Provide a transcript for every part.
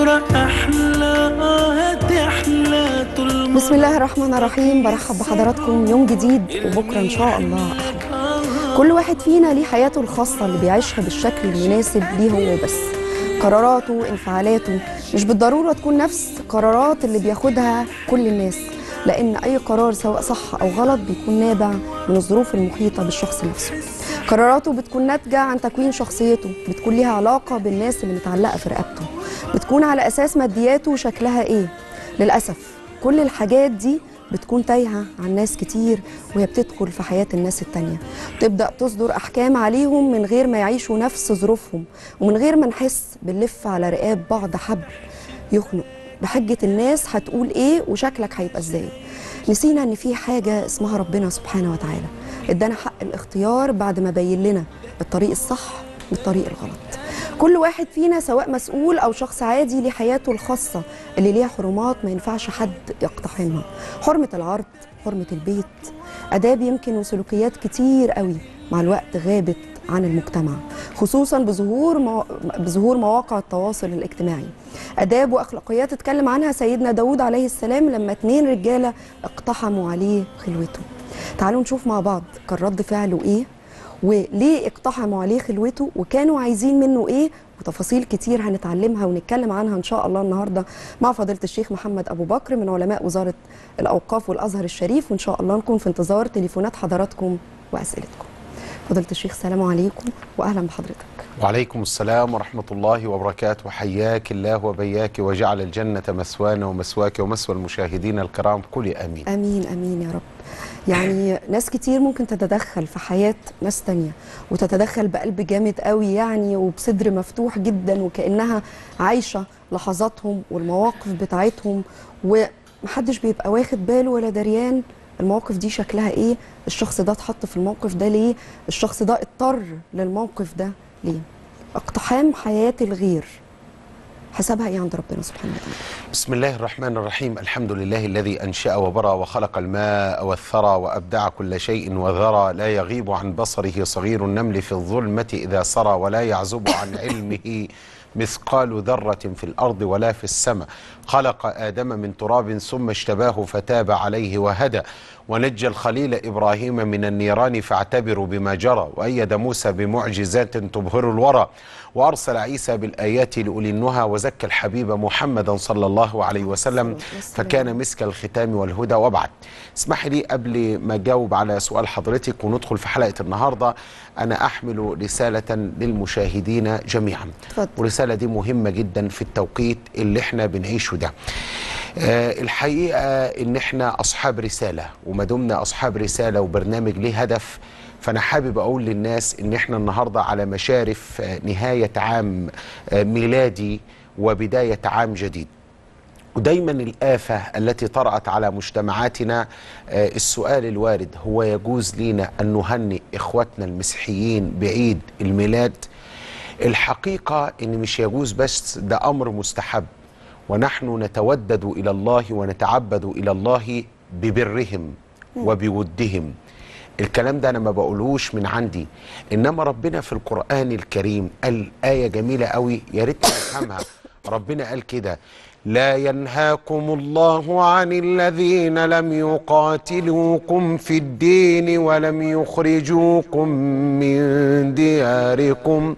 بكرة أحلى هتحلى طول. بسم الله الرحمن الرحيم. برحب بحضراتكم يوم جديد وبكرة إن شاء الله أحلى. كل واحد فينا ليه حياته الخاصة اللي بيعيشها بالشكل المناسب ليه هو بس. قراراته، انفعالاته مش بالضرورة تكون نفس قرارات اللي بياخدها كل الناس، لأن أي قرار سواء صح أو غلط بيكون نابع من الظروف المحيطة بالشخص نفسه. قراراته بتكون ناتجة عن تكوين شخصيته، بتكون ليها علاقة بالناس اللي متعلقة في رقبته، بتكون على أساس مادياته شكلها إيه. للأسف كل الحاجات دي بتكون تايهة عن ناس كتير وهي بتدخل في حياة الناس التانية، تبدأ تصدر أحكام عليهم من غير ما يعيشوا نفس ظروفهم، ومن غير ما نحس بنلف على رقاب بعض حبل يخنق بحجة الناس هتقول إيه وشكلك هيبقى إزاي. نسينا إن في حاجة اسمها ربنا سبحانه وتعالى ادانا حق الاختيار بعد ما بين لنا الطريق الصح والطريق الغلط. كل واحد فينا سواء مسؤول أو شخص عادي ليه حياته الخاصة اللي ليها حرمات ما ينفعش حد يقتحمها. حرمة العرض، حرمة البيت، آداب يمكن وسلوكيات كتير قوي مع الوقت غابت عن المجتمع، خصوصا بظهور مواقع التواصل الاجتماعي. آداب وأخلاقيات اتكلم عنها سيدنا داود عليه السلام لما 2 رجالة اقتحموا عليه خلوته. تعالوا نشوف مع بعض كان رد فعله ايه، وليه اقتحموا عليه خلوته، وكانوا عايزين منه ايه، وتفاصيل كتير هنتعلمها ونتكلم عنها ان شاء الله النهارده مع فضيلة الشيخ محمد ابو بكر من علماء وزارة الاوقاف والازهر الشريف، وان شاء الله نكون في انتظار تليفونات حضراتكم واسئلتكم. فضيلة الشيخ السلام عليكم واهلا بحضرتك. وعليكم السلام ورحمة الله وبركاته. حياك الله وبياك وجعل الجنة مثوانا ومثواك ومثوى المشاهدين الكرام. قولي امين. امين امين يا رب. يعني ناس كتير ممكن تتدخل في حياة ناس تانية وتتدخل بقلب جامد قوي يعني وبصدر مفتوح جدا وكأنها عايشة لحظاتهم والمواقف بتاعتهم، ومحدش بيبقى واخد باله ولا دريان المواقف دي شكلها ايه، الشخص ده اتحط في الموقف ده ليه، الشخص ده اضطر للموقف ده ليه. اقتحام حياة الغير حسابها ايه عند ربنا سبحانه وتعالى؟ بسم الله الرحمن الرحيم. الحمد لله الذي أنشأ وبرى وخلق الماء والثرى وأبدع كل شيء وذرى، لا يغيب عن بصره صغير النمل في الظلمة إذا سرى، ولا يعزب عن علمه مثقال ذرة في الأرض ولا في السماء. خلق آدم من تراب ثم اجتباه فتاب عليه وهدى، ونجى الخليل إبراهيم من النيران فاعتبروا بما جرى، وأيد موسى بمعجزات تبهر الورى، وأرسل عيسى بالآيات لأولي النهى، وزكى الحبيب محمدا صلى الله عليه وسلم فكان مسك الختام والهدى وبعد. اسمح لي قبل ما أجاوب على سؤال حضرتك وندخل في حلقة النهاردة، أنا أحمل رسالة للمشاهدين جميعا، والرسالة دي مهمة جدا في التوقيت اللي احنا بنعيشه ده. الحقيقة إن احنا أصحاب رسالة، وما دمنا أصحاب رسالة وبرنامج ليه هدف، فأنا حابب أقول للناس إن احنا النهاردة على مشارف نهاية عام ميلادي وبداية عام جديد. ودايما الآفة التي طرأت على مجتمعاتنا السؤال الوارد، هو يجوز لينا أن نهنئ إخواتنا المسيحيين بعيد الميلاد؟ الحقيقة إن مش يجوز بس، ده أمر مستحب، ونحن نتودد إلى الله ونتعبد إلى الله ببرهم وبودهم. الكلام ده أنا ما بقولهوش من عندي، إنما ربنا في القرآن الكريم قال آية جميلة قوي يا ريت نفهمها. ربنا قال كده: لا ينهاكم الله عن الذين لم يقاتلوكم في الدين ولم يخرجوكم من دياركم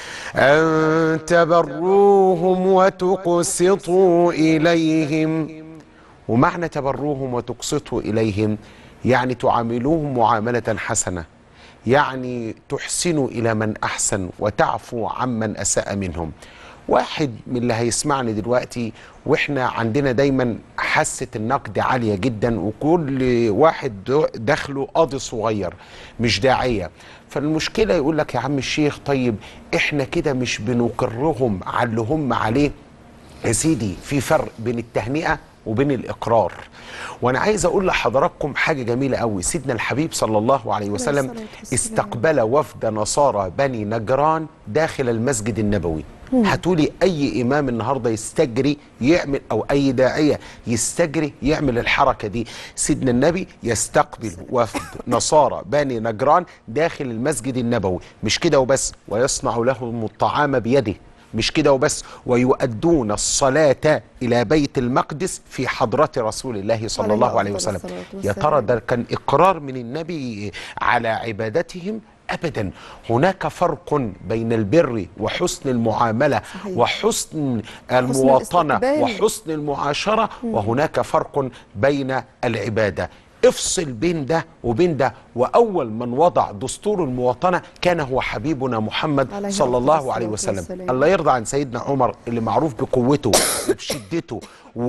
أن تبروهم وتقسطوا إليهم. ومعنى تبروهم وتقسطوا إليهم يعني تعاملوهم معاملة حسنة، يعني تحسنوا إلى من أحسن وتعفو عمن أساء منهم. واحد من اللي هيسمعني دلوقتي واحنا عندنا دايما حاسة النقد عالية جدا، وكل واحد دخله قاضي صغير مش داعية، فالمشكلة يقول لك يا عم الشيخ طيب احنا كده مش بنقرهم على اللي هم عليه. يا سيدي في فرق بين التهنئة وبين الإقرار. وأنا عايز أقول لحضراتكم حاجة جميلة قوي. سيدنا الحبيب صلى الله عليه وسلم استقبل وفد نصارى بني نجران داخل المسجد النبوي. هاتولي أي إمام النهاردة يستجري يعمل، أو أي داعية يستجري يعمل الحركة دي. سيدنا النبي يستقبل وفد نصارى بني نجران داخل المسجد النبوي، مش كده وبس، ويصنع لهم الطعام بيده. مش كده وبس، ويؤدون الصلاة إلى بيت المقدس في حضرة رسول الله صلى الله عليه وسلم. يا ترى ده كان إقرار من النبي على عبادتهم؟ أبدا. هناك فرق بين البر وحسن المعاملة وحسن المواطنة وحسن المعاشرة، وهناك فرق بين العبادة. افصل بين ده وبين ده. وأول من وضع دستور المواطنة كان هو حبيبنا محمد صلى الله عليه وسلم. الله يرضى عن سيدنا عمر اللي معروف بقوته وبشدته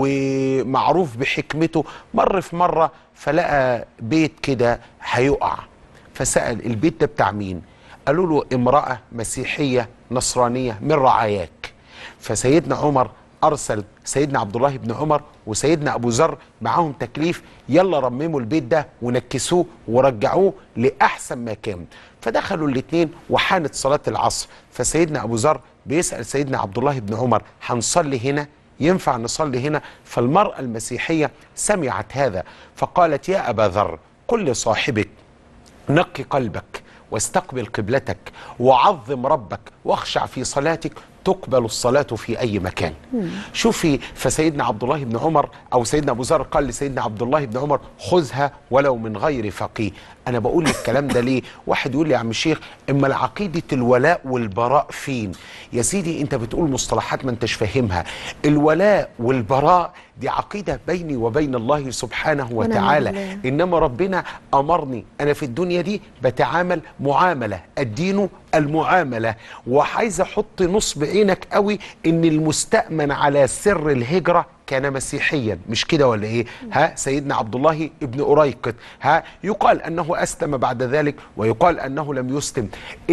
ومعروف بحكمته. مر في مرة فلقى بيت كده هيقع، فسأل البيت ده بتاع مين؟ قالوا له امرأة مسيحية نصرانية من رعاياك. فسيدنا عمر أرسل سيدنا عبد الله بن عمر وسيدنا أبو ذر معاهم تكليف، يلا رمموا البيت ده ونكسوه ورجعوه لأحسن ما كان. فدخلوا الاثنين وحانت صلاة العصر، فسيدنا أبو ذر بيسأل سيدنا عبد الله بن عمر هنصلي هنا؟ ينفع نصلي هنا؟ فالمرأة المسيحية سمعت هذا فقالت يا أبا ذر قل لصاحبك نقي قلبك واستقبل قبلتك وعظم ربك واخشع في صلاتك تقبل الصلاة في أي مكان. شوفي، فسيدنا عبد الله بن عمر أو سيدنا أبو ذر قال لسيدنا عبد الله بن عمر خذها ولو من غير فقيه. أنا بقول الكلام ده ليه؟ واحد يقول لي يا عم الشيخ إما العقيدة الولاء والبراء فين؟ يا سيدي أنت بتقول مصطلحات ما أنتش فاهمها. الولاء والبراء دي عقيدة بيني وبين الله سبحانه وتعالى، إنما ربنا أمرني أنا في الدنيا دي بتعامل معاملة، الدين المعاملة. وعايز أحط نصب عينك قوي إن المستأمن على سر الهجرة كان مسيحيا، مش كده ولا ايه؟ ها سيدنا عبد الله ابن أريقط، ها يقال انه اسلم بعد ذلك ويقال انه لم يسلم.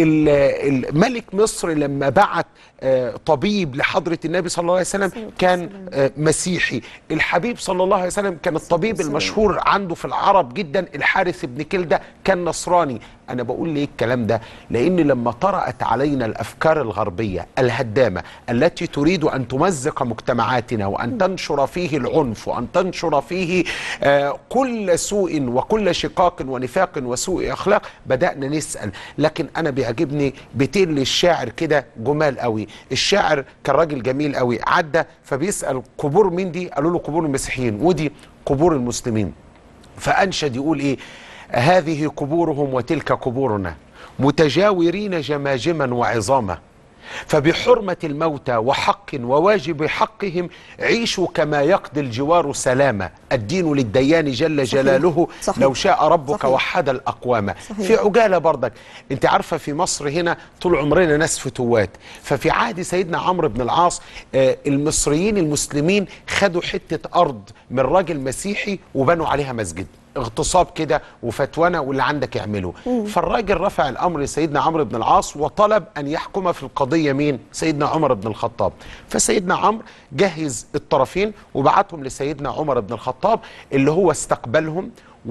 الملك مصر لما بعت طبيب لحضرة النبي صلى الله عليه وسلم كان مسيحي. الحبيب صلى الله عليه وسلم كان الطبيب المشهور عنده في العرب جدا الحارث بن كلدة كان نصراني. أنا بقول ليه الكلام ده؟ لأن لما طرأت علينا الأفكار الغربية الهدامة التي تريد أن تمزق مجتمعاتنا وأن تنشر فيه العنف وأن تنشر فيه كل سوء وكل شقاق ونفاق وسوء أخلاق، بدأنا نسأل. لكن أنا بيعجبني بيتين للشاعر كده جمال قوي. الشاعر كان راجل جميل قوي، عدى فبيسأل قبور مين دي؟ قالوا له قبور المسيحيين، ودي قبور المسلمين. فأنشد يقول إيه؟ هذه قبورهم وتلك قبورنا متجاورين جماجما وعظاما، فبحرمة الموتى وحق وواجب حقهم عيشوا كما يقضي الجوار سلاما. الدين للديان جل جلاله لو شاء ربك وحد الأقوام. في عجالة برضك، انت عارفة في مصر هنا طول عمرنا ناس فتوات. ففي عهد سيدنا عمرو بن العاص المصريين المسلمين خدوا حتة أرض من راجل مسيحي وبنوا عليها مسجد، اغتصاب كده وفتوانة واللي عندك يعمله. فالراجل رفع الأمر لسيدنا عمرو بن العاص وطلب أن يحكم في القضية مين؟ سيدنا عمر بن الخطاب. فسيدنا عمرو جهز الطرفين وبعتهم لسيدنا عمر بن الخطاب اللي هو استقبلهم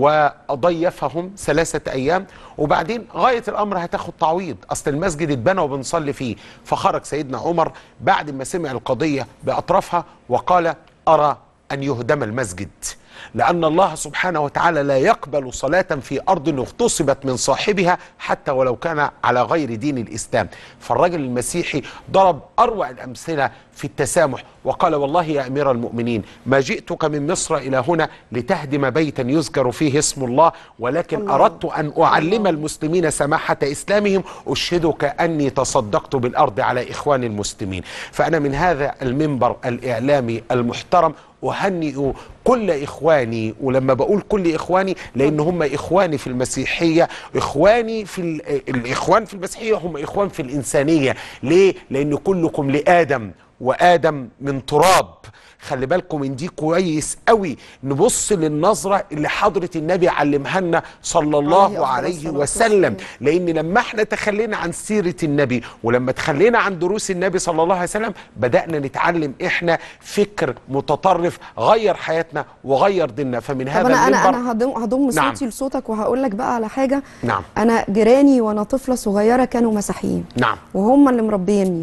وضيفهم 3 أيام. وبعدين غاية الأمر هتاخد تعويض، أصل المسجد اتبنى وبنصلي فيه. فخرج سيدنا عمر بعد ما سمع القضية بأطرافها وقال أرى أن يهدم المسجد، لأن الله سبحانه وتعالى لا يقبل صلاة في أرض اغتصبت من صاحبها حتى ولو كان على غير دين الإسلام. فالرجل المسيحي ضرب أروع الأمثلة في التسامح وقال والله يا أمير المؤمنين ما جئتك من مصر إلى هنا لتهدم بيتا يذكر فيه اسم الله، ولكن أردت أن أعلم المسلمين سماحة إسلامهم، أشهدك أني تصدقت بالأرض على إخوان المسلمين. فأنا من هذا المنبر الإعلامي المحترم أهنئ كل إخواني، ولما بقول كل إخواني لأن هم إخواني في المسيحية، إخواني في الإخوان في المسيحية هم إخوان في الإنسانية. ليه؟ لأن كلكم لآدم وآدم من تراب. خلي بالكم من دي كويس قوي، نبص للنظرة اللي حضرة النبي علمها لنا صلى الله عليه وسلم. لأن لما احنا تخلينا عن سيرة النبي ولما تخلينا عن دروس النبي صلى الله عليه وسلم بدأنا نتعلم احنا فكر متطرف غير حياتنا وغير ديننا. فمن هذا أنا هضم صوتي لصوتك وهقول لك بقى على حاجة. نعم. أنا جيراني وأنا طفلة صغيرة كانوا مسيحيين. نعم. وهم اللي مربيني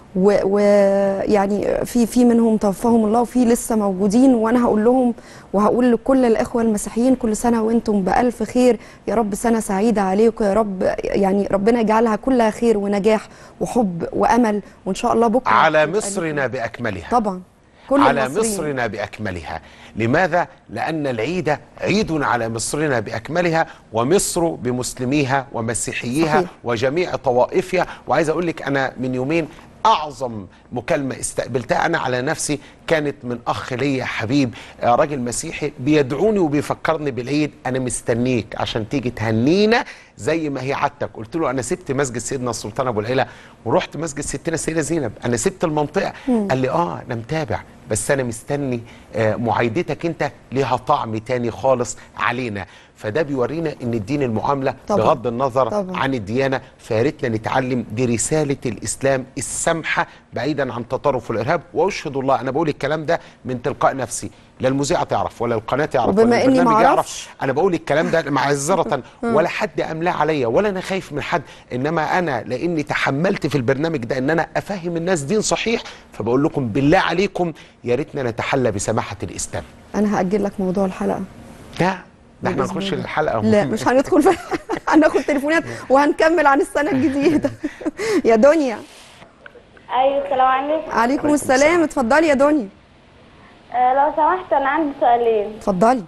ويعني في منهم توفاهم الله وفي لسه موجودين، وانا هقول لهم وهقول لكل الاخوه المسيحيين كل سنه وانتم بالف خير، يا رب سنه سعيده عليكم يا رب، يعني ربنا يجعلها كلها خير ونجاح وحب وامل، وان شاء الله بكره على مصرنا باكملها. طبعا كل على المصريين. مصرنا بأكملها. لماذا؟ لأن العيد عيد على مصرنا بأكملها، ومصر بمسلميها ومسيحييها صحيح. وجميع طوائفها. وعايز أقول لك أنا من يومين أعظم مكالمة استقبلتها أنا على نفسي كانت من أخ لي حبيب، راجل مسيحي بيدعوني وبيفكرني بالعيد، أنا مستنيك عشان تيجي تهنينا زي ما هي عادتك. قلت له أنا سبت مسجد سيدنا السلطان أبو العلا ورحت مسجد ستنا السيدة زينب، أنا سبت المنطقة. قال لي أنا متابع، بس أنا مستني معايدتك أنت ليها طعم تاني خالص علينا. فده بيورينا ان الدين المعامله طبعا. بغض النظر طبعا. عن الديانه، فياريتنا نتعلم دي رساله الاسلام السمحه بعيدا عن تطرف والارهاب. واشهد الله انا بقول الكلام ده من تلقاء نفسي، لا المذيعه تعرف ولا القناه تعرف وبما ولا إني البرنامج معرفش. يعرف، انا بقول الكلام ده معذره ولا حد املاه عليا ولا انا خايف من حد، انما انا لاني تحملت في البرنامج ده ان انا افهم الناس دين صحيح، فبقول لكم بالله عليكم يا ريتنا نتحلى بسماحه الاسلام. انا هاجل لك موضوع الحلقه. لا ده احنا نخش الحلقه. لا مش هندخل في هناخد تليفونات وهنكمل عن السنه الجديده. يا دنيا. ايوه السلام عليكم. عليكم السلام، اتفضلي يا دنيا. لو سمحت انا عندي سؤالين. اتفضلي.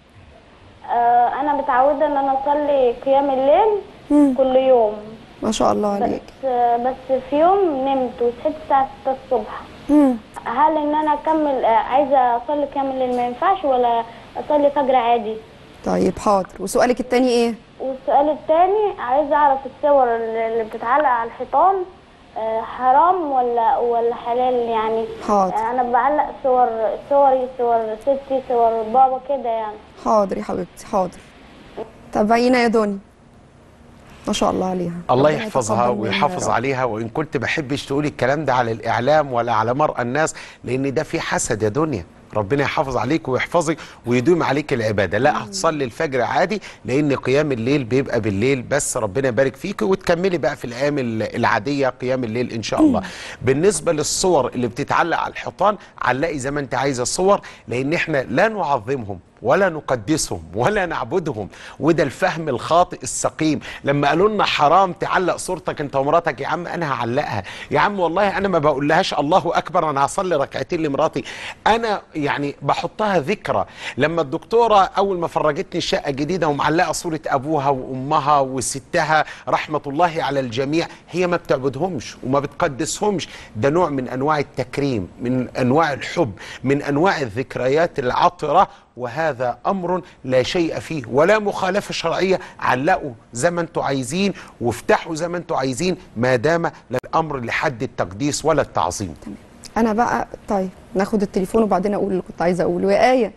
انا متعوده ان انا اصلي قيام الليل كل يوم. ما شاء الله عليك. بس في يوم نمت وصحيت الساعه 6 الصبح. هل ان انا اكمل عايزه اصلي قيام الليل ما ينفعش ولا اصلي فجر عادي؟ طيب حاضر. وسؤالك التاني ايه؟ والسؤال التاني عايزه اعرف الصور اللي بتتعلق على الحيطان حرام ولا حلال يعني؟ حاضر. انا بعلق صوري، صور ستي، صور بابا كده يعني. حاضر يا حبيبتي حاضر. تابعينا يا دنيا. ما شاء الله عليها. الله ربنا يحفظها يتقبل منها ويحافظ يا رب. عليها. وإن كنت بحبش تقولي الكلام ده على الإعلام ولا على مرأى الناس، لأن ده في حسد يا دنيا. ربنا يحافظ عليك ويحفظك ويدوم عليك العبادة. لا هتصلي الفجر عادي، لأن قيام الليل بيبقى بالليل بس. ربنا يبارك فيك وتكملي بقى في الأيام العادية قيام الليل إن شاء الله. بالنسبة للصور اللي بتتعلق على الحيطان، علقي زي ما أنت عايزة الصور، لأن إحنا لا نعظمهم ولا نقدسهم ولا نعبدهم. وده الفهم الخاطئ السقيم. لما قالوا لنا حرام تعلق صورتك انت ومراتك، يا عم انا هعلقها، يا عم والله انا ما بقولهاش الله اكبر انا هصلي ركعتين لمراتي، انا يعني بحطها ذكرى. لما الدكتوره اول ما فرجتني الشقه الجديده ومعلقه صوره ابوها وامها وستها رحمه الله على الجميع، هي ما بتعبدهمش وما بتقدسهمش. ده نوع من انواع التكريم، من انواع الحب، من انواع الذكريات العطره، وهذا أمر لا شيء فيه ولا مخالفة شرعية. علقوا زي ما انتوا عايزين وافتحوا زي ما انتوا عايزين، ما دام لا الأمر لحد التقديس ولا التعظيم. أنا بقى طيب ناخد التليفون وبعدين أقول اللي كنت عايزة أقوله. يا آية.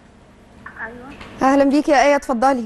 ايوه أهلا بيكي يا آية، اتفضلي.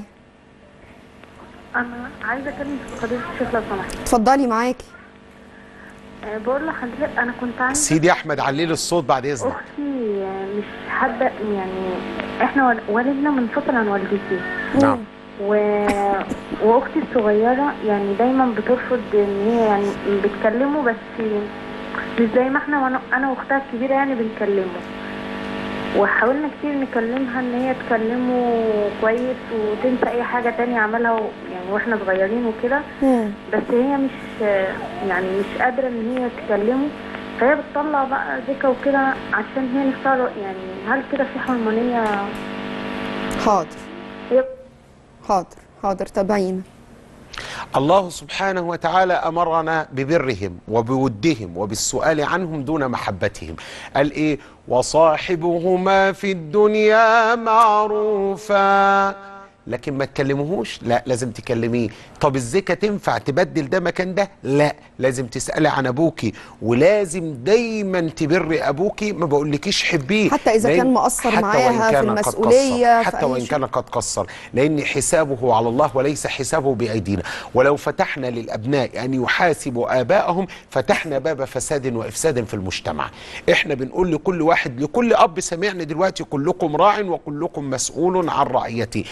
انا عايزه اكلم في قضيه الشيخ لو سمحت. اتفضلي معاكي. بقول لحضرتك انا كنت عايزه سيدي أحمد عليل الصوت بعد إذنك. اختي مش حابه يعني احنا والدنا منفصل عن والدتي. نعم. واختي الصغيره يعني دايما بترفض ان هي يعني بتكلمه، بس مش زي ما احنا انا واختها الكبيره يعني بنكلمه. وحاولنا كتير نكلمها ان هي تكلمه كويس وتنسى اي حاجه تانية عملها يعني واحنا صغيرين وكده، بس هي مش يعني مش قادره ان هي تكلمه، فهي بتطلع بقى ذكا وكده عشان هي نفسها يعني. هل كده في حرمانيه؟ حاضر حاضر حاضر. تابعينا. الله سبحانه وتعالى أمرنا ببرهم وبودهم وبالسؤال عنهم دون محبتهم. قال إيه؟ وصاحبهما في الدنيا معروفا. لكن ما تكلموهوش؟ لا لازم تكلميه. طب الزكاة تنفع تبدل ده مكان ده؟ لا لازم تسألي عن أبوكي، ولازم دايما تبري أبوكي. ما بقولكيش حبيه حتى إذا كان مقصر معاها في المسؤولية، حتى وإن كان قد قصر، لأن حسابه على الله وليس حسابه بأيدينا. ولو فتحنا للأبناء أن يحاسبوا آبائهم فتحنا باب فساد وإفساد في المجتمع. إحنا بنقول لكل واحد، لكل أب سمعني دلوقتي، كلكم راع وكلكم مسؤول عن رعيته.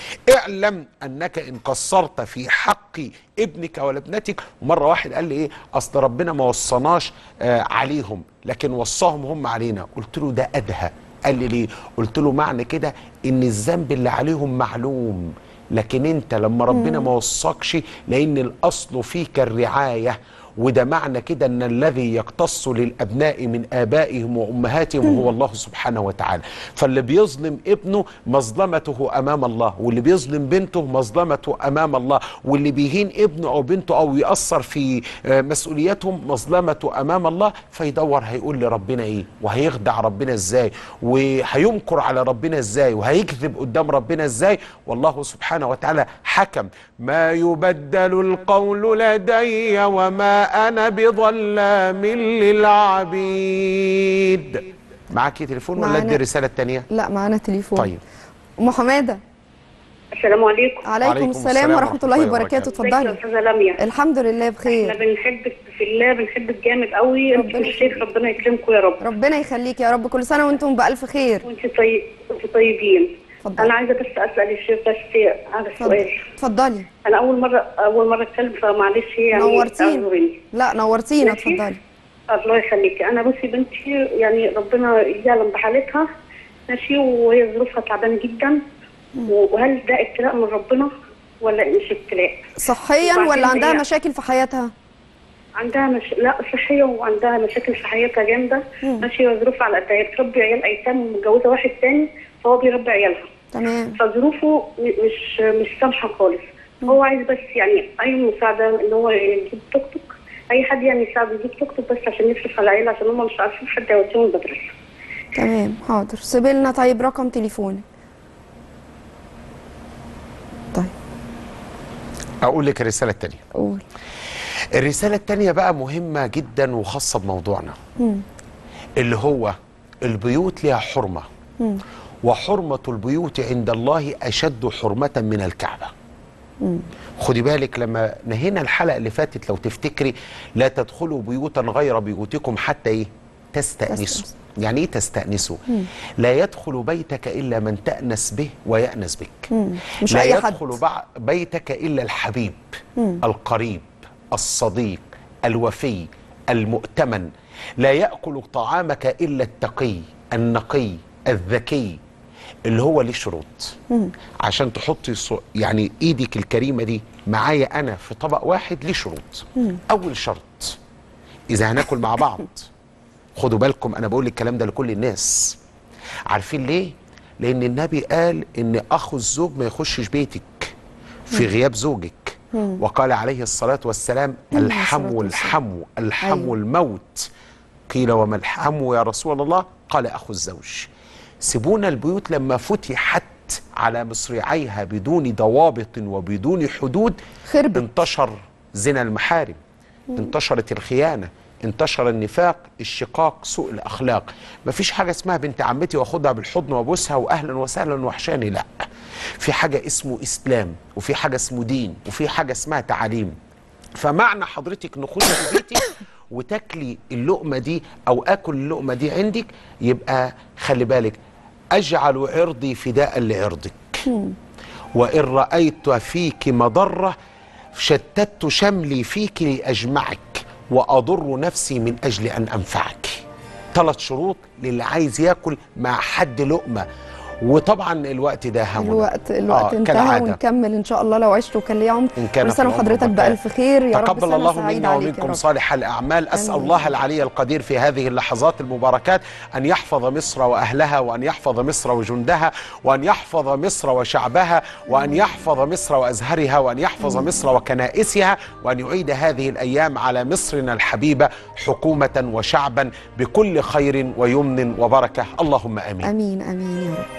اعلم انك ان قصرت في حق ابنك ولا ابنتك. ومره واحد قال لي ايه، اصل ربنا ما وصناش عليهم لكن وصاهم هم علينا. قلت له ده ادهى. قال لي ليه؟ قلت له معنى كده ان الذنب اللي عليهم معلوم، لكن انت لما ربنا ما وصاكش لان الاصل فيك الرعايه، وده معنى كده ان الذي يقتص للابناء من ابائهم وامهاتهم هو الله سبحانه وتعالى. فاللي بيظلم ابنه مظلمته امام الله، واللي بيظلم بنته مظلمته امام الله، واللي بيهين ابنه او بنته او يأثر في مسؤولياتهم مظلمته امام الله. فيدور هيقول لربنا ايه، وهيخدع ربنا ازاي، وهيمكر على ربنا ازاي، وهيكذب قدام ربنا ازاي. والله سبحانه وتعالى حكم: ما يبدل القول لدي وما أنا بظلام للعبيد. معاكي تليفون ولا ادي الرسالة التانية؟ لا معانا تليفون. طيب أم حمادة. السلام عليكم. عليكم السلام ورحمة الله وبركاته. اتفضلي. ازيك يا استاذة لميا؟ الحمد لله بخير. احنا بنحبك في الله، بنحبك جامد قوي. انت والشيخ ربنا يكرمكم يا رب. ربنا يخليك يا رب. كل سنة وانتم بألف خير. وانتم طيبين. انا عايزه بس اسال الشيخ بس على سؤال. اتفضلي. انا اول مره اتكلم فمعلش يعني نورتينا. لا نورتينا. اتفضلي. الله يخليكي. انا بصي بنتي يعني ربنا يعلم بحالتها ماشي، وهي ظروفها تعبانه جدا. وهل ده ابتلاء من ربنا ولا مش ابتلاء؟ صحيا ولا عندها مشاكل في حياتها؟ عندها لا صحيه، وعندها مشاكل في حياتها جامده ماشي، وظروفها على قدها. هي بتربي عيال ايتام ومتجوزه واحد تاني، فهو بيربي عيالها. تمام. فظروفه مش سامحه خالص. هو عايز بس يعني اي مساعده ان هو يجيب توك توك، اي حد يعني يساعده يجيب توك توك بس عشان يصرف على العيله، عشان هم مش عارفين حد يوديهم المدرسه. تمام حاضر. سيبي لنا طيب رقم تليفونك. طيب اقول لك الرسالة التانية. قول. الرسالة التانية بقى مهمة جدا وخاصة بموضوعنا، اللي هو البيوت لها حرمة، وحرمة البيوت عند الله أشد حرمة من الكعبة. خدي بالك لما نهينا الحلقة اللي فاتت لو تفتكري: لا تدخلوا بيوتا غير بيوتكم حتى ايه؟ تستأنسوا. يعني ايه تستأنسوا؟ لا يدخل بيتك إلا من تأنس به ويأنس بك. مش لا أي حد. يدخل بيتك إلا الحبيب القريب الصديق الوفي المؤتمن. لا يأكل طعامك إلا التقي النقي الذكي، اللي هو ليه شروط عشان تحطي يعني ايدك الكريمه دي معايا انا في طبق واحد. ليه شروط. اول شرط: اذا هناكل مع بعض، خدوا بالكم انا بقول الكلام ده لكل الناس. عارفين ليه؟ لان النبي قال ان اخو الزوج ما يخشش بيتك في غياب زوجك، وقال عليه الصلاه والسلام: الحمو الحمو الحمو الموت. قيل وما الحمو يا رسول الله؟ قال اخو الزوج. سيبونا البيوت لما فتحت على مصراعيها بدون ضوابط وبدون حدود خربت. انتشر زنا المحارم، انتشرت الخيانة، انتشر النفاق، الشقاق، سوء الأخلاق. مفيش حاجة اسمها بنت عمتي واخدها بالحضن وابوسها واهلا وسهلا وحشاني، لا. في حاجة اسمه إسلام، وفي حاجة اسمه دين، وفي حاجة اسمها تعاليم. فمعنى حضرتك نخش في بيتك وتاكلي اللقمة دي أو آكل اللقمة دي عندك، يبقى خلي بالك: أجعل عرضي فداء لعرضك، وإن رأيت فيك مضرة شتت شملي فيك لأجمعك، وأضر نفسي من أجل أن أنفعك. 3 شروط للي عايز ياكل مع حد لقمة. وطبعا الوقت ده همنا. الوقت انتهى، ونكمل ان شاء الله لو عشت وكان لي عمر. كل سنه وحضرتك بالف خير يا رب. تقبل الله منا ومنكم صالح الاعمال. اسال الله العلي القدير في هذه اللحظات المباركات ان يحفظ مصر واهلها، وان يحفظ مصر وجندها، وان يحفظ مصر وشعبها، وان يحفظ مصر وازهرها، وان يحفظ مصر وكنائسها، وان يعيد هذه الايام على مصرنا الحبيبه حكومه وشعبا بكل خير ويمن وبركه. اللهم امين. امين امين يا رب.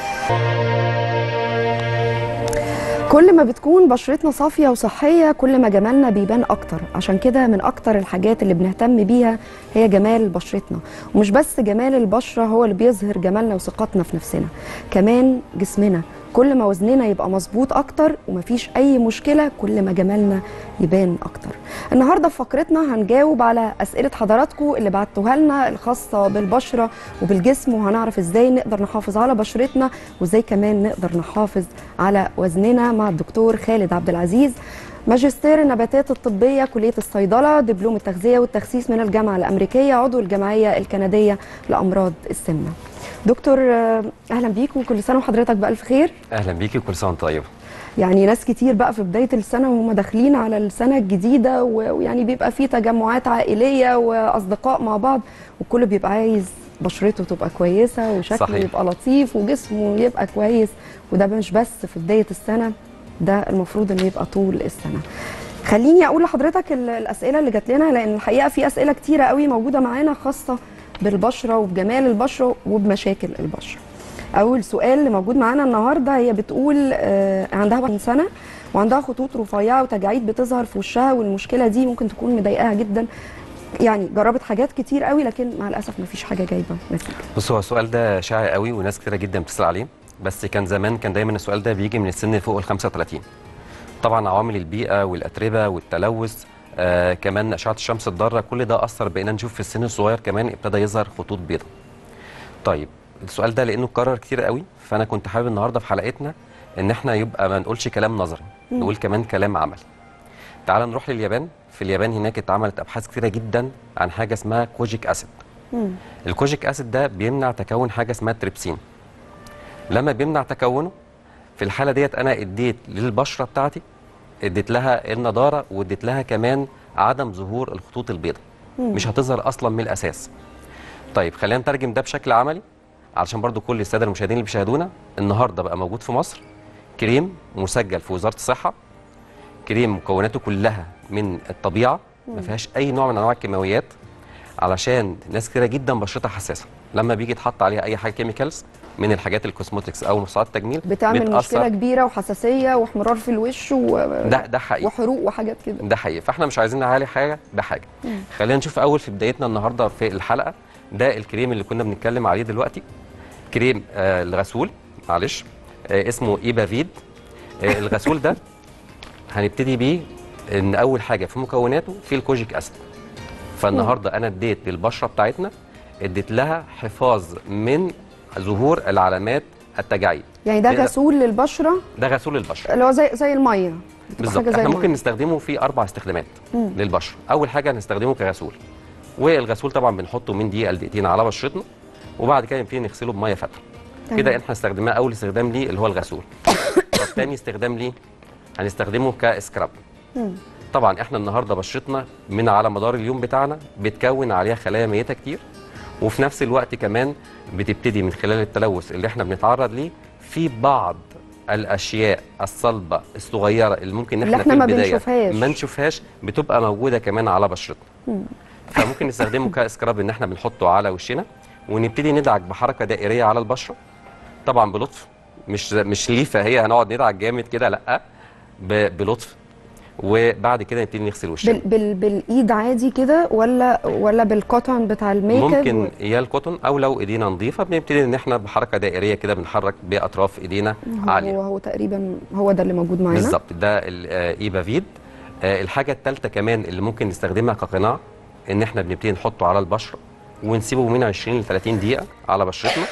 كل ما بتكون بشرتنا صافية وصحية كل ما جمالنا بيبان أكتر. عشان كده من أكتر الحاجات اللي بنهتم بيها هي جمال بشرتنا. ومش بس جمال البشرة هو اللي بيظهر جمالنا وثقتنا في نفسنا، كمان جسمنا كل ما وزننا يبقى مظبوط اكتر ومفيش اي مشكله كل ما جمالنا يبان اكتر. النهارده في فقرتنا هنجاوب على اسئله حضراتكم اللي بعتوها لنا الخاصه بالبشره وبالجسم، وهنعرف ازاي نقدر نحافظ على بشرتنا وازاي كمان نقدر نحافظ على وزننا مع الدكتور خالد عبد العزيز، ماجستير النباتات الطبية كلية الصيدلة، دبلوم التغذية والتخسيس من الجامعة الأمريكية، عضو الجمعية الكندية لأمراض السمنة. دكتور أهلا بيك وكل سنة وحضرتك بألف خير. أهلا بيكي وكل سنة وأنت طيبة. يعني ناس كتير بقى في بداية السنة وهم داخلين على السنة الجديدة ويعني بيبقى فيه تجمعات عائلية وأصدقاء مع بعض والكل بيبقى عايز بشرته تبقى كويسة وشكله يبقى لطيف وجسمه يبقى كويس، وده مش بس في بداية السنة، ده المفروض انه يبقى طول السنه. خليني اقول لحضرتك الاسئله اللي جات لنا، لان الحقيقه في اسئله كتيره قوي موجوده معانا خاصه بالبشره وبجمال البشره وبمشاكل البشره. اول سؤال اللي موجود معانا النهارده هي بتقول عندها 20 سنه وعندها خطوط رفيعه وتجاعيد بتظهر في وشها، والمشكله دي ممكن تكون مضايقاها جدا، يعني جربت حاجات كتير قوي لكن مع الاسف مفيش حاجه جايبه نتيجه. بص، هو السؤال ده شائع قوي وناس كتيره جدا بتسال عليه، بس كان زمان دايما السؤال ده بيجي من السن فوق ال 35. طبعا عوامل البيئه والاتربه والتلوث، كمان اشعه الشمس الضاره، كل ده اثر بقينا نشوف في السن الصغير كمان ابتدى يظهر خطوط بيضاء. طيب السؤال ده لانه اتكرر كتير قوي، فانا كنت حابب النهارده في حلقتنا ان احنا يبقى ما نقولش كلام نظري، نقول كمان كلام عملي. تعال نروح لليابان. في اليابان هناك اتعملت ابحاث كتيره جدا عن حاجه اسمها كوجيك اسيد. الكوجيك اسيد ده بيمنع تكون حاجه اسمها تريبسين. لما بيمنع تكونه، في الحاله ديت انا اديت للبشره بتاعتي، اديت لها النضاره واديت لها كمان عدم ظهور الخطوط البيضاء، مش هتظهر اصلا من الاساس. طيب خلينا نترجم ده بشكل عملي علشان برضو كل الساده المشاهدين اللي بيشاهدونا. النهارده بقى موجود في مصر كريم مسجل في وزاره الصحه، كريم مكوناته كلها من الطبيعه، ما فيهاش اي نوع من انواع الكيماويات، علشان ناس كتيره جدا بشرتها حساسه، لما بيجي يتحط عليها اي حاجه كيميكالز من الحاجات الكوزموتكس او مصنوعات التجميل بتعمل مشكله كبيره وحساسيه واحمرار في الوش ده حقيقي، وحروق وحاجات كده. ده حقيقي، فاحنا مش عايزين نعالي حاجه بحاجه. خلينا نشوف اول في بدايتنا النهارده في الحلقه، ده الكريم اللي كنا بنتكلم عليه دلوقتي، كريم الغسول، معلش اسمه ايبافيد. الغسول ده هنبتدي بيه ان اول حاجه في مكوناته في الكوجيك اسيد. فالنهارده انا اديت للبشره بتاعتنا، اديت لها حفاظ من ظهور العلامات التجاعيد. يعني ده غسول للبشره؟ ده غسول للبشره اللي هو زي الميه بالظبط. احنا ممكن نستخدمه في 4 استخدامات للبشره. اول حاجه هنستخدمه كغسول، والغسول طبعا بنحطه من دقيقه لدقيقتين على بشرتنا، وبعد كده نبتدي نغسله بميه فاتره. كده احنا استخدمناه اول استخدام ليه اللي هو الغسول. طب تاني استخدام ليه هنستخدمه كسكراب. طبعا احنا النهارده بشرتنا من على مدار اليوم بتاعنا بتكون عليها خلايا ميته كتير، وفي نفس الوقت كمان بتبتدي من خلال التلوث اللي احنا بنتعرض ليه في بعض الاشياء الصلبه الصغيره اللي ممكن احنا في البدايه ما نشوفهاش بتبقى موجوده كمان على بشرتنا. فممكن نستخدمه كسكراب ان احنا بنحطه على وشنا ونبتدي ندعك بحركه دائريه على البشره، طبعا بلطف، مش ليفه هي هنقعد ندعك جامد كده، لا بلطف، وبعد كده نبتدي نغسل وشنا. بالايد عادي كده ولا بالكوتون بتاع الميك اب؟ ممكن يا الكوتون، او لو ايدينا نظيفه بنبتدي ان احنا بحركه دائريه كده بنحرك باطراف ايدينا عاليه. هو تقريبا هو ده اللي موجود معانا بالظبط، ده الايبافيد. الحاجه الثالثه كمان اللي ممكن نستخدمها كقناع، ان احنا بنبتدي نحطه على البشره ونسيبه من 20 ل 30 دقيقه على بشرتنا.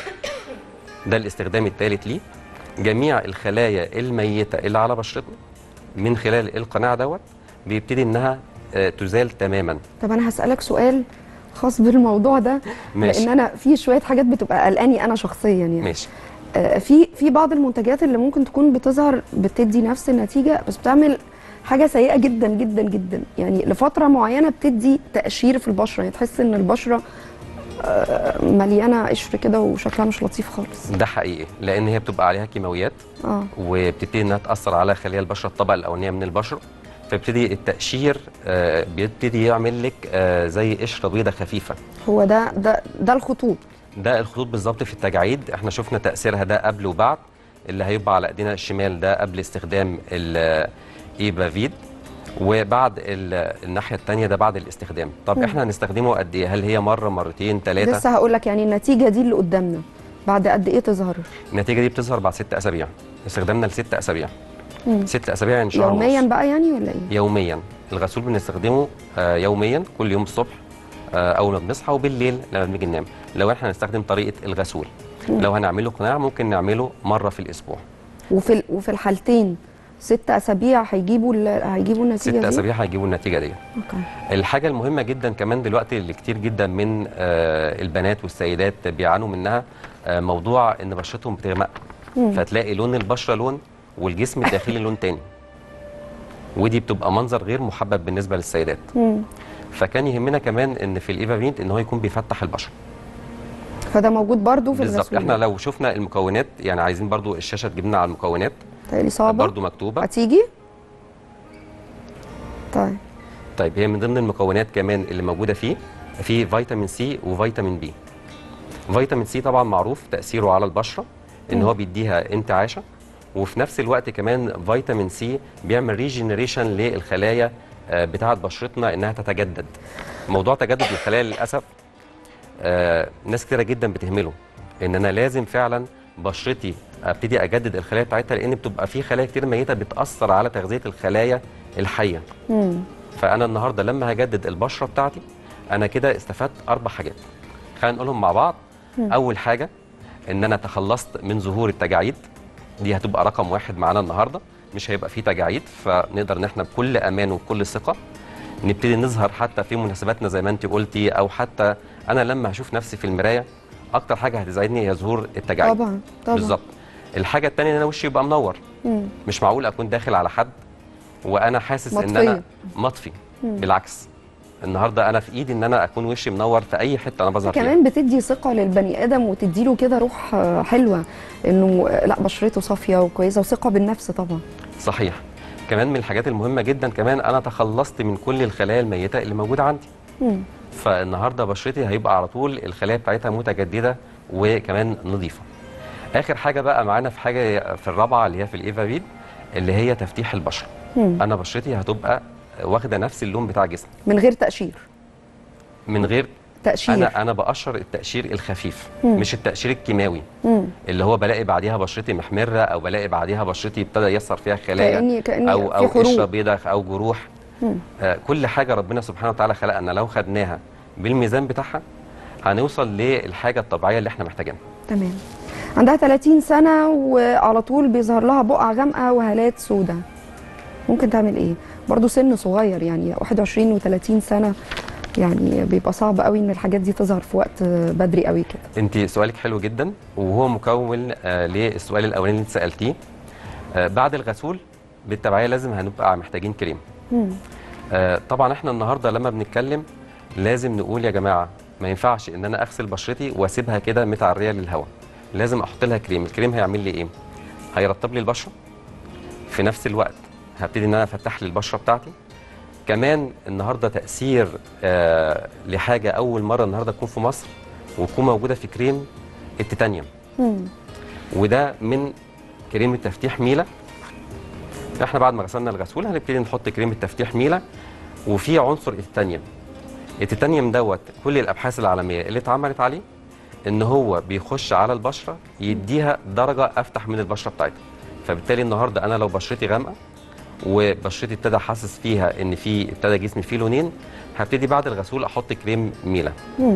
ده الاستخدام الثالث ليه. جميع الخلايا الميته اللي على بشرتنا من خلال القناع دوت بيبتدي انها تزال تماما. طب انا هسألك سؤال خاص بالموضوع ده. ماشي. لان انا في شويه حاجات بتبقى قلقاني انا شخصيا يعني. ماشي. في بعض المنتجات اللي ممكن تكون بتظهر بتدي نفس النتيجه بس بتعمل حاجه سيئه جدا جدا جدا، يعني لفتره معينه بتدي تقشير في البشره، يعني تحس ان البشره مليانه قشر كده وشكلها مش لطيف خالص. ده حقيقي، لان هي بتبقى عليها كيماويات وبتبتدي انها تاثر على خلايا البشره، الطبقه الاولانيه من البشره، فبتدي التقشير بيبتدي يعمل لك زي قشره بيضاء خفيفه. هو ده الخطوط، ده الخطوط بالظبط في التجاعيد. احنا شفنا تاثيرها ده قبل وبعد. اللي هيبقى على ايدينا الشمال ده قبل استخدام الايبافيد، وبعد الناحيه الثانيه ده بعد الاستخدام. طب احنا هنستخدمه قد ايه؟ هل هي مره، مرتين، 3؟ لسه هقول لك، يعني النتيجه دي اللي قدامنا بعد قد ايه تظهر؟ النتيجه دي بتظهر بعد 6 اسابيع، استخدامنا ل6 اسابيع. 6 اسابيع يعني شهر يوميا ونص. بقى يعني ولا ايه؟ يوميا. الغسول بنستخدمه يوميا كل يوم الصبح اول ما بنصحى، وبالليل لما بنيجي ننام، لو احنا هنستخدم طريقه الغسول. لو هنعمله قناع ممكن نعمله مره في الاسبوع. وفي الحالتين 6 اسابيع هيجيبوا النتيجه 6 دي؟ اسابيع هيجيبوا النتيجه دي. اوكي. الحاجه المهمه جدا كمان دلوقتي اللي كتير جدا من البنات والسيدات بيعانوا منها، موضوع ان بشرتهم بتغمق، فتلاقي لون البشره لون والجسم الداخلي لون تاني، ودي بتبقى منظر غير محبب بالنسبه للسيدات. فكان يهمنا كمان ان في الايفابينت ان هو يكون بيفتح البشره. فده موجود برضو في بالظبط. الغسول؟ احنا لو شفنا المكونات، يعني عايزين برضو الشاشه تجيب لنا على المكونات. تقلي صعبه برضو مكتوبه. هتيجي؟ طيب هي من ضمن المكونات كمان اللي موجوده فيه في فيتامين سي وفيتامين بي. فيتامين سي طبعا معروف تاثيره على البشره ان هو بيديها انتعاشه، وفي نفس الوقت كمان فيتامين سي بيعمل ريجنريشن للخلايا بتاعه بشرتنا انها تتجدد. موضوع تجدد الخلايا للاسف ناس كتيره جدا بتهمله، ان انا لازم فعلا بشرتي ابتدي اجدد الخلايا بتاعتها، لان بتبقى في خلايا كتير ميته بتاثر على تغذيه الخلايا الحيه. فانا النهارده لما هجدد البشره بتاعتي انا كده استفدت 4 حاجات. خلينا نقولهم مع بعض. اول حاجه ان انا تخلصت من ظهور التجاعيد، دي هتبقى رقم 1 معانا النهارده، مش هيبقى فيه تجاعيد، فنقدر ان احنا بكل امان وبكل ثقه نبتدي نظهر حتى في مناسباتنا زي ما انت قلتي، او حتى انا لما هشوف نفسي في المرايه اكتر حاجه هتساعدني هي ظهور التجاعيد. طبعا. بالظبط. الحاجه الثانيه ان انا وشي يبقى منور. مش معقول اكون داخل على حد وانا حاسس ان انا مطفي. بالعكس، النهارده انا في ايدي ان انا اكون وشي منور في اي حته انا بظهر فيها. كمان بتدي ثقه للبني ادم وتديله كده روح حلوه، انه لا بشرته صافيه وكويسه، وثقه بالنفس طبعا. صحيح. كمان من الحاجات المهمه جدا كمان انا تخلصت من كل الخلايا الميته اللي موجوده عندي. فالنهارده بشرتي هيبقى على طول الخلايا بتاعتها متجدده وكمان نظيفه. اخر حاجه بقى معانا في حاجه في الرابعه اللي هي في الايفابيد، اللي هي تفتيح البشره. انا بشرتي هتبقى واخده نفس اللون بتاع جسمي من غير تقشير. من غير تقشير. انا بقشر التقشير الخفيف، مش التقشير الكيماوي اللي هو بلاقي بعديها بشرتي محمره، او بلاقي بعديها بشرتي ابتدى يصر فيها خلايا كأني او في حروق. قشره بيضاء او جروح. كل حاجه ربنا سبحانه وتعالى خلقنا لو خدناها بالميزان بتاعها هنوصل للحاجه الطبيعيه اللي احنا محتاجينها. تمام. عندها 30 سنه وعلى طول بيظهر لها بقع غامقه وهالات سوداء، ممكن تعمل ايه؟ برضه سن صغير، يعني 21 و30 سنه، يعني بيبقى صعب قوي ان الحاجات دي تظهر في وقت بدري قوي كده. انت سؤالك حلو جدا، وهو مكون للسؤال الاولاني اللي انت سالتيه. بعد الغسول بالتبعيه لازم هنبقى محتاجين كريم. طبعا احنا النهارده لما بنتكلم لازم نقول يا جماعه ما ينفعش ان انا اغسل بشرتي واسيبها كده متعريه للهواء، لازم احط لها كريم. الكريم هيعمل لي ايه؟ هيرطب لي البشره، في نفس الوقت هبتدي ان انا افتح لي البشره بتاعتي. كمان النهارده تاثير لحاجه اول مره النهارده تكون في مصر وتكون موجوده في كريم التيتانيوم. وده من كريم التفتيح ميلا. احنا بعد ما غسلنا الغسول هنبتدي نحط كريم التفتيح ميلا، وفي عنصر التيتانيوم. التيتانيوم دوت كل الابحاث العالميه اللي اتعملت عليه ان هو بيخش على البشره يديها درجه افتح من البشره بتاعتها. فبالتالي النهارده انا لو بشرتي غامقه وبشرتي ابتدى حاسس فيها ان ابتدى جسمي فيه لونين، هبتدي بعد الغسول احط كريم ميلا.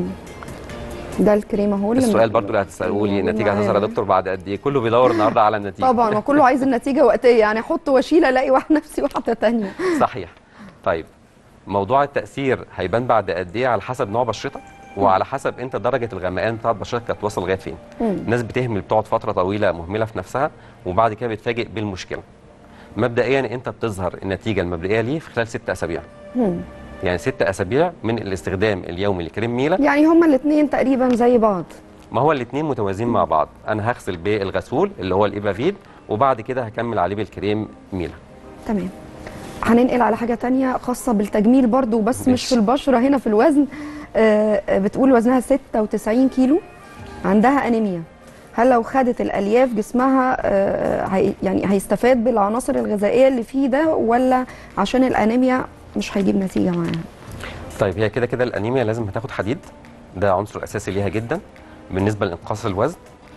ده الكريم اهو. السؤال برضو اللي هتسالوه لي النتيجه هتظهر يا دكتور بعد قد ايه؟ كله بيدور النهارده على النتيجه. طبعا، وكله عايز النتيجه وقتيه، يعني احط واشيل الاقي نفسي واحده ثانيه. صحيح. طيب موضوع التاثير هيبان بعد قد ايه؟ على حسب نوع بشرتك وعلى حسب انت درجه الغمقان بتاعت بشرتك هتوصل لغايه فين. الناس بتهمل، بتقعد فتره طويله مهمله في نفسها وبعد كده بتفاجئ بالمشكله. مبدئيا انت بتظهر النتيجه المبدئيه ليه في خلال 6 اسابيع. يعني 6 اسابيع من الاستخدام اليومي لكريم ميلا. يعني هما الاثنين تقريبا زي بعض. ما هو الاثنين متوازيين مع بعض. انا هغسل بالغسول اللي هو الايفافيد وبعد كده هكمل عليه بالكريم ميلا. تمام. هننقل على حاجه ثانيه خاصه بالتجميل برضو، بس مش في البشره، هنا في الوزن. بتقول وزنها 96 كيلو، عندها انيميا. هل لو خدت الالياف جسمها يعني هيستفاد بالعناصر الغذائيه اللي فيه ده، ولا عشان الانيميا مش هيجيب نتيجه معاها؟ طيب هي كده الانيميا لازم هتاخد حديد، ده عنصر اساسي ليها جدا بالنسبه لانقاص الوزن.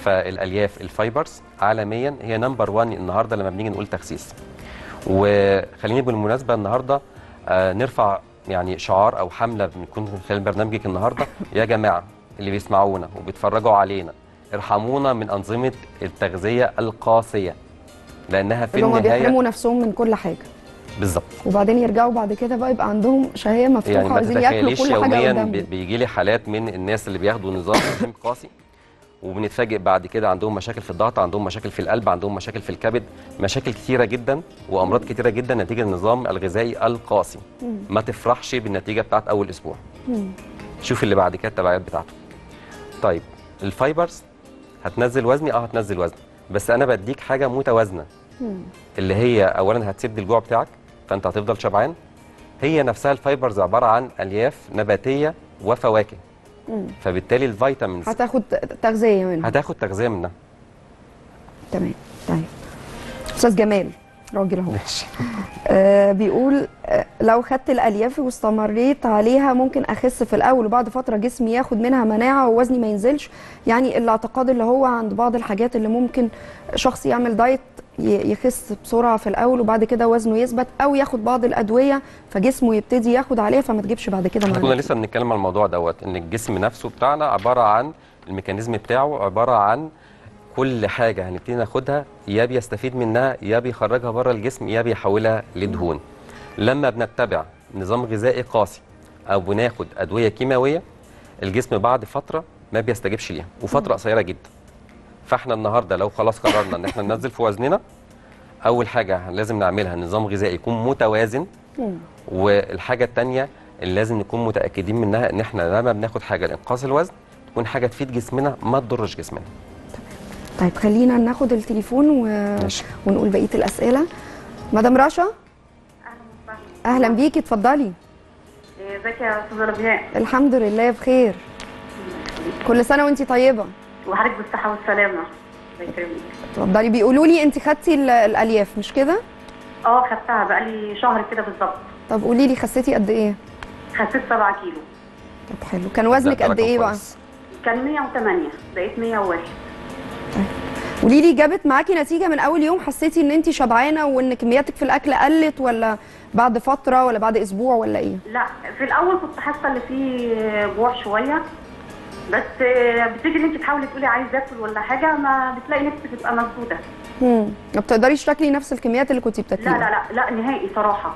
فالالياف الفايبرز عالميا هي نمبر 1 النهارده لما بنيجي نقول تخسيس. وخليني بالمناسبه النهارده نرفع يعني شعار او حمله بنكون من خلال برنامجك النهارده، يا جماعه اللي بيسمعونا وبيتفرجوا علينا ارحمونا من انظمه التغذيه القاسيه، لانها في اللي هم النهايه بيحرموا نفسهم من كل حاجه بالظبط. وبعدين يرجعوا بعد كده بقى يبقى عندهم شهيه مفتوحه يعني ما وعايزين ياكلوا تتخيليش كل حاجه يوميا قدامهم. بيجي لي حالات من الناس اللي بياخدوا نظام رجيم قاسي وبنتفاجئ بعد كده عندهم مشاكل في الضغط، عندهم مشاكل في القلب، عندهم مشاكل في الكبد، مشاكل كتيره جدا وامراض كتيره جدا نتيجه النظام الغذائي القاسي. ما تفرحش بالنتيجه بتاعت اول اسبوع، شوف اللي بعد كده التبعات بتاعته. طيب الفايبرز هتنزل وزني؟ هتنزل وزن، بس انا بديك حاجه متوازنه اللي هي اولا هتسد الجوع بتاعك فانت هتفضل شبعان. هي نفسها الفايبرز عباره عن الياف نباتيه وفواكه، فبالتالي الفيتامينز هتاخد تغذيه منها. هتاخد تغذيه منها. تمام. طيب استاذ جمال راجل اهو ماشي. بيقول لو خدت الالياف واستمريت عليها ممكن اخس في الاول وبعد فتره جسمي ياخد منها مناعه ووزني ما ينزلش. يعني الاعتقاد اللي هو عند بعض الحاجات اللي ممكن شخص يعمل دايت يخس بسرعه في الاول وبعد كده وزنه يثبت، او ياخد بعض الادويه فجسمه يبتدي ياخد عليها فما تجيبش بعد كده احنا معانا. كنا لسه بنتكلم عن الموضوع دوت، ان الجسم نفسه بتاعنا عباره عن الميكانيزم بتاعه عباره عن كل حاجه هنبتدي ناخدها يا بيستفيد منها يا بيخرجها بره الجسم يا بيحولها لدهون. لما بنتبع نظام غذائي قاسي او بناخد ادويه كيماويه الجسم بعد فتره ما بيستجيبش ليها وفتره قصيره جدا. فاحنا النهارده لو خلاص قررنا ان احنا ننزل في وزننا، اول حاجه لازم نعملها نظام غذائي يكون متوازن. والحاجه الثانيه اللي لازم نكون متاكدين منها ان احنا لما بناخد حاجه لانقاص الوزن تكون حاجه تفيد جسمنا ما تضرش جسمنا. طيب خلينا ناخد التليفون ونقول بقيه الاسئله. مدام رشا اهلا بيكي، اتفضلي. ازيك يا استاذه ربيع؟ الحمد لله بخير، كل سنه وانتي طيبه. وحضرتك بالصحه والسلامه. الله يكرمك. اتفضلي. بيقولوا لي انت خدتي الالياف مش كده؟ خدتها بقالي شهر كده بالظبط. طب قولي لي خسيتي قد ايه؟ خسيت 7 كيلو. طب حلو. كان وزنك قد ايه بقى؟ كان 108 بقيت 101. طيب قولي لي جابت معاكي نتيجه من اول يوم؟ حسيتي ان انت شبعانه وان كمياتك في الاكل قلت، ولا بعد فتره ولا بعد اسبوع ولا ايه؟ لا في الاول كنت حاسه ان في جوع شويه، بس بتيجي ان انت تحاولي تقولي عايزه اكل ولا حاجه ما بتلاقي نفسك بتبقى مسدوده. ما بتقدريش تاكلي نفس الكميات اللي كنتي بتاكليها؟ لا نهائي صراحه.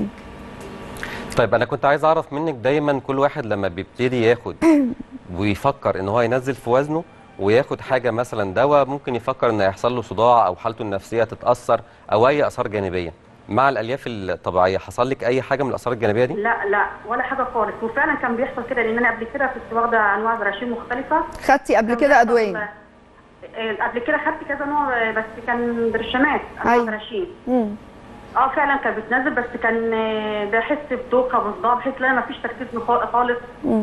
طيب انا كنت عايز اعرف منك دايما كل واحد لما بيبتدي ياخد ويفكر ان هو ينزل في وزنه وياخد حاجه مثلا دواء ممكن يفكر ان هيحصل له صداع او حالته النفسيه تتاثر او اي اثار جانبيه. مع الالياف الطبيعيه حصل لك اي حاجه من الاثار الجانبيه دي؟ لا ولا حاجه خالص، وفعلا كان بيحصل كده لان انا قبل كده كنت واخده انواع براشيم مختلفه. خدتي قبل كده ادويه؟ قبل كده خدت كذا نوع بس كان برشامات انواع براشيم. فعلا كانت بتنزل بس كان بحس بدوخه وصداع بحيث ان انا ما فيش تركيز خالص.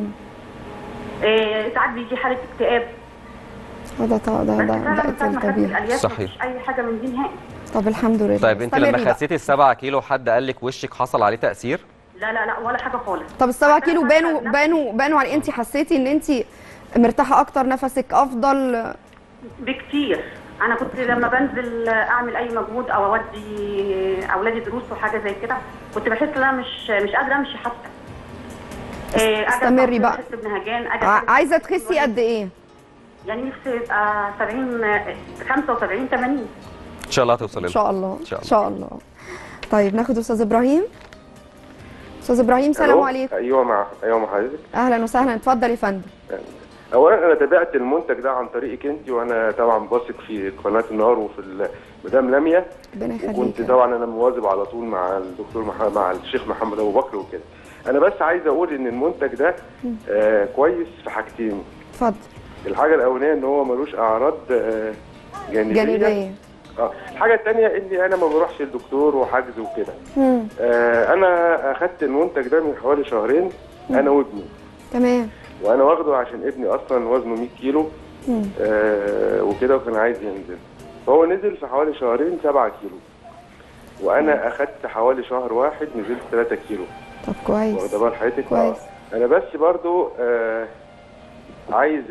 ساعات بيجي حاله اكتئاب. ده الطبيعي. صحيح. مفيش اي حاجه من دي نهائي. طب الحمد لله. طيب انت لما خسيتي ال7 كيلو حد قال لك وشك حصل عليه تاثير؟ لا ولا حاجه خالص. طب ال7 كيلو بانوا على انت حسيتي ان انت مرتاحه اكتر، نفسك افضل بكتير؟ انا كنت لما بنزل اعمل اي مجهود او اودي اولادي دروس وحاجه زي كده كنت بحس ان انا مش قادره امشي حتى. استمري بقى. عايزه تخسي قد ايه؟ يعني نفسي يبقى 75 80. ان شاء الله توصلي. ان شاء الله ان شاء الله. طيب ناخد استاذ ابراهيم. استاذ ابراهيم سلام عليكم. ايوه مع حضرتك. اهلا وسهلا، اتفضل يا فندم. اولا انا تابعت المنتج ده عن طريقك انت، وانا طبعا باثق في قناه النهار وفي مدام لميا. ربنا يخليك. وكنت طبعا انا مواظب على طول مع الدكتور مع الشيخ محمد ابو بكر وكده. انا بس عايز اقول ان المنتج ده كويس في حاجتين. اتفضل. الحاجه الاولانيه ان هو ملوش اعراض جانبيه. الحاجه الثانيه اني انا ما بروحش للدكتور وحجز وكده. انا اخدت المنتج ده من حوالي شهرين انا وابني. تمام. وانا واخده عشان ابني اصلا وزنه 100 كيلو وكده وكان عايز ينزل، فهو نزل في حوالي شهرين 7 كيلو، وانا اخدت حوالي شهر واحد نزلت 3 كيلو. طب كويس. واخده بال حضرتك؟ كويس. انا بس برضو عايز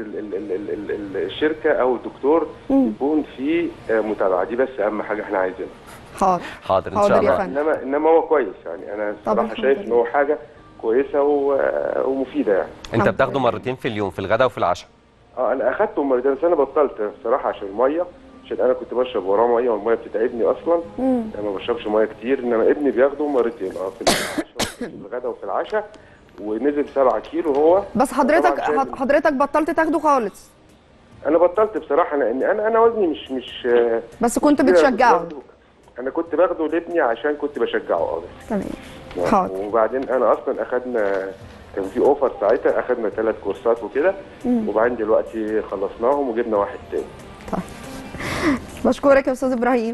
الشركه او الدكتور يكون في متابعه، دي بس اهم حاجه احنا عايزينها. حاضر حاضر ان شاء الله. انما هو كويس يعني، انا الصراحه شايف ان هو حاجه كويسه ومفيده يعني. انت بتاخده مرتين في اليوم، في الغداء وفي العشاء؟ انا اخدته مرتين، بس انا بطلت بصراحه عشان الميه، عشان انا كنت بشرب وراه ميه والميه بتتعبني اصلا. انا ما بشربش ميه كتير، انما ابني بياخده مرتين في الغداء وفي العشاء، ونزل 7 كيلو هو. بس حضرتك بطلت تاخده خالص؟ انا بطلت بصراحه، لان انا وزني مش بس كنت بتشجعه؟ انا كنت باخده لابني عشان كنت بشجعه. تمام. حاضر. وبعدين انا اصلا اخدنا، كان في اوفر ساعتها، اخدنا 3 كورسات وكده، وبعدين دلوقتي خلصناهم وجبنا واحد تاني. طيب بشكرك يا استاذ ابراهيم.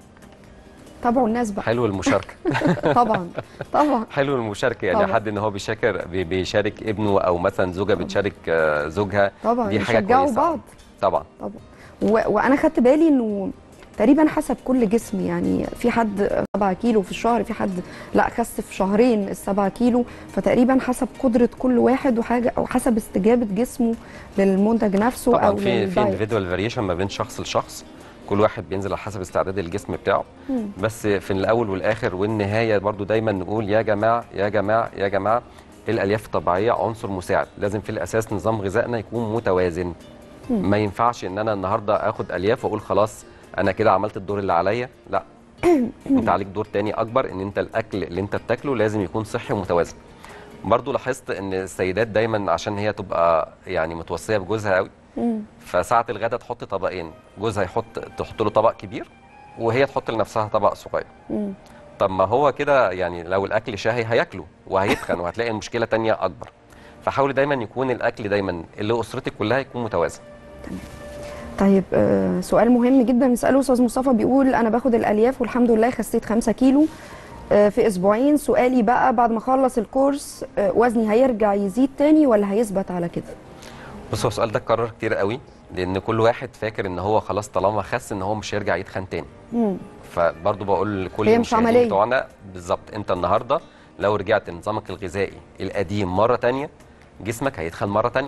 تابعوا الناس بقى. حلو المشاركه. طبعا حلو المشاركه، يعني طبعا. حد ان هو بيشارك ابنه، او مثلا زوجه بتشارك زوجها، طبعا دي حاجه كويسه بعض. طبعا. وانا خدت بالي انه تقريبا حسب كل جسم، يعني في حد 7 كيلو في الشهر، في حد لا خس في شهرين ال7 كيلو، فتقريبا حسب قدره كل واحد وحاجه، او حسب استجابه جسمه للمنتج نفسه. طبعا او في individual فاريشن ما بين شخص لشخص، كل واحد بينزل على حسب استعداد الجسم بتاعه. بس في الاول والاخر والنهايه برضو دايما نقول يا جماعه يا جماعه يا جماعه، الالياف الطبيعيه عنصر مساعد، لازم في الاساس نظام غذائنا يكون متوازن. ما ينفعش ان انا النهارده اخد الياف واقول خلاص انا كده عملت الدور اللي عليا، لا. انت عليك دور تاني اكبر، ان انت الاكل اللي انت بتاكله لازم يكون صحي ومتوازن. برضو لاحظت ان السيدات دايما عشان هي تبقى يعني متوصيه بجوزها قوي، فساعه الغداء تحط طبقين، جوزها تحط له طبق كبير، وهي تحط لنفسها طبق صغير. طب ما هو كده يعني لو الاكل شهي هياكله وهيتخن، وهتلاقي المشكله تانية اكبر. فحاولي دايما يكون الاكل دايما اللي اسرتك كلها يكون متوازن. طيب سؤال مهم جدا نساله استاذ مصطفى، بيقول انا باخد الالياف والحمد لله خسيت 5 كيلو في اسبوعين. سؤالي بقى بعد ما اخلص الكورس وزني هيرجع يزيد تاني ولا هيثبت على كده؟ بص، هو السؤال ده اتكرر كتير قوي، لان كل واحد فاكر ان هو خلاص طالما خس ان هو مش هيرجع يتخن تاني. فبرضه بقول لكل المشاهدين بتوعنا بالظبط، انت النهارده لو رجعت نظامك الغذائي القديم مره تانيه جسمك هيتخن مره تانيه.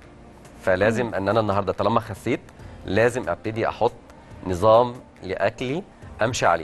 فلازم ان انا النهارده طالما خسيت لازم ابتدي احط نظام لاكلي امشي عليه.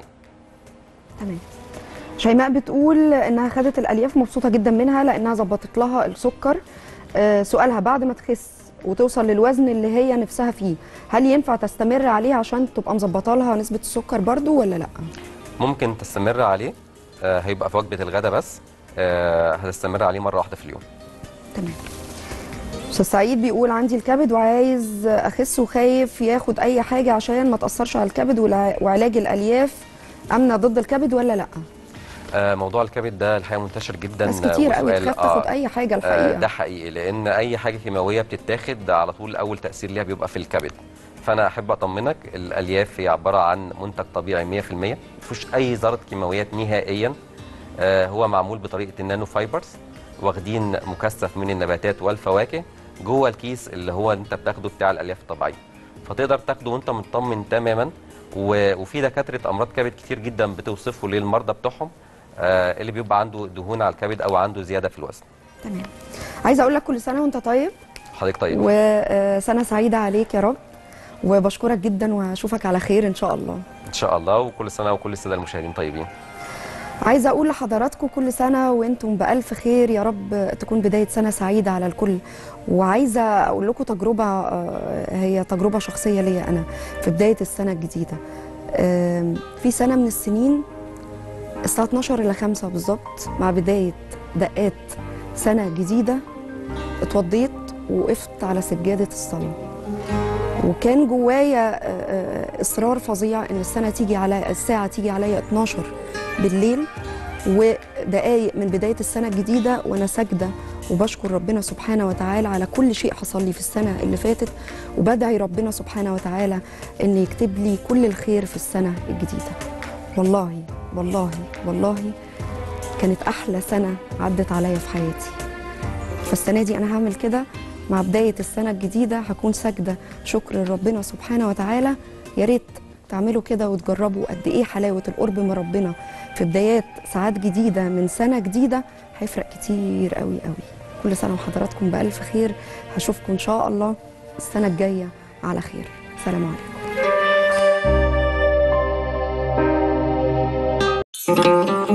تمام. شيماء بتقول انها خدت الالياف مبسوطه جدا منها لانها ظبطت لها السكر. سؤالها بعد ما تخس وتوصل للوزن اللي هي نفسها فيه، هل ينفع تستمر عليه عشان تبقى مظبطه لها نسبه السكر برضو ولا لا؟ ممكن تستمر عليه، هيبقى في وجبه الغداء بس، هتستمر عليه مره واحده في اليوم. تمام. استاذ سعيد بيقول عندي الكبد وعايز اخس وخايف ياخد اي حاجه عشان ما تاثرش على الكبد، وعلاج الالياف امنه ضد الكبد ولا لا؟ موضوع الكبد ده الحقيقه منتشر جدا، ناس كتير قوي تخاف تاخد اي حاجه الحقيقه. ده حقيقي، لان اي حاجه كيماويه بتتاخد على طول اول تاثير ليها بيبقى في الكبد. فانا احب اطمنك، الالياف هي عباره عن منتج طبيعي 100%، ما فيهوش اي ذره كيماويات نهائيا. هو معمول بطريقه النانو فايبرز، واخدين مكثف من النباتات والفواكه جوه الكيس اللي هو انت بتاخده بتاع الالياف الطبيعيه، فتقدر تاخده وانت مطمن تماما. وفي دكاتره امراض كبد كتير جدا بتوصفه للمرضى بتوعهم اللي بيبقى عنده دهون على الكبد او عنده زياده في الوزن. تمام. عايزه اقول لك كل سنه وانت طيب. حضرتك طيب، وسنه سعيده عليك يا رب، وبشكرك جدا واشوفك على خير ان شاء الله. ان شاء الله، وكل سنه وكل الساده المشاهدين طيبين. عايزه اقول لحضراتكم كل سنه وانتم بالف خير يا رب، تكون بدايه سنه سعيده على الكل. وعايزه اقول لكم تجربه، هي تجربه شخصيه ليا انا في بدايه السنه الجديده. في سنه من السنين الساعه 12 إلى 5 بالظبط، مع بدايه دقات سنه جديده، اتوضيت ووقفت على سجاده الصلاه، وكان جوايا اصرار فظيع ان السنه تيجي على الساعه تيجي عليا 12 بالليل ودقايق من بدايه السنه الجديده وانا ساجده وبشكر ربنا سبحانه وتعالى على كل شيء حصل لي في السنه اللي فاتت، وبدعي ربنا سبحانه وتعالى ان يكتب لي كل الخير في السنه الجديده. والله والله والله كانت احلى سنه عدت عليا في حياتي. فالسنه دي انا هعمل كده مع بدايه السنه الجديده، هكون ساجده شكر لربنا سبحانه وتعالى. يا ريت تعملوا كده وتجربوا قد ايه حلاوه القرب من ربنا في بدايات ساعات جديده من سنه جديده، هيفرق كتير قوي قوي. كل سنة وحضراتكم بألف خير. هشوفكم إن شاء الله السنة الجاية على خير. سلام عليكم.